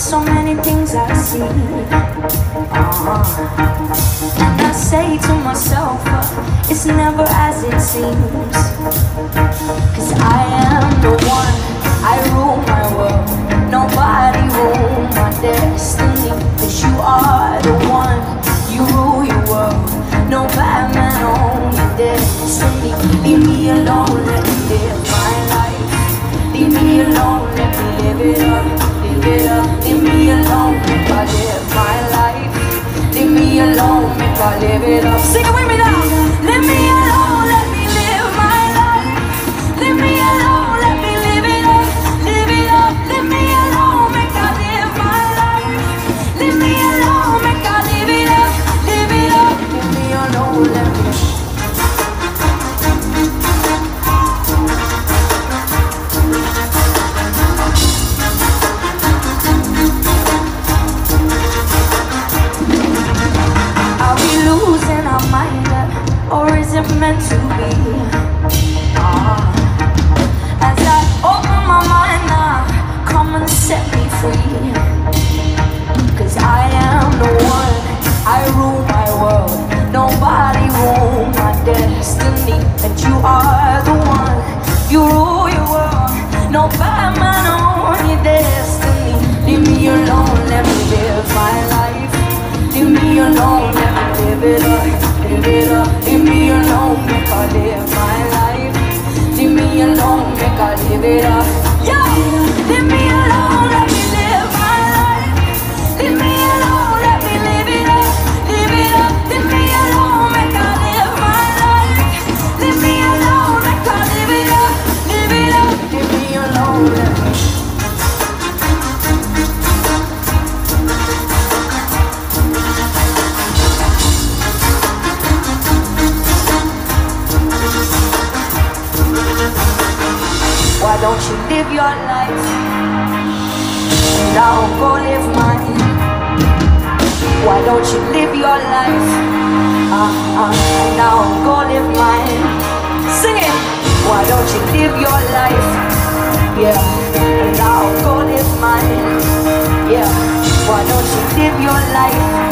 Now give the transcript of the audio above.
So many things I see, and I say to myself, it's never as it seems. Cause I am the one, I rule my world. Nobody rule my destiny. Cause you are the one, you rule your world. No bad man on your destiny. Leave me alone, let me live my life. Leave me alone, let me live it up. Leave me alone, make I live my life. Leave me alone, make I live it up. Sing it with me now. Leave me alone, let me live my life. Leave me alone, let me live it up. Live it up. Leave me alone, make I live my life. Leave me alone, make I live it up. Live it up. Leave me alone, let me. Or is it meant to be? As I open my mind now, come and set me free. Cause I am the one, I rule my world. Nobody rule my destiny. And you are the one, you rule your world. No bad man on your destiny. Leave me alone, let me live my life. Leave me alone, let me live it up. Live it up, leave me alone, make I live my life. Leave me alone, make I live it up. Yeah, leave me alone, let me live my life. Leave me alone, let me live it up. Live it up, leave me alone, make I live my life. Leave me alone, make I live it up. Live it up, leave me alone, let me. Why don't you live your life, and I'll go live mine? Why don't you live your life, and I'll go live mine? Sing it! Why don't you live your life, yeah, and I'll go live mine, yeah. Why don't you live your life?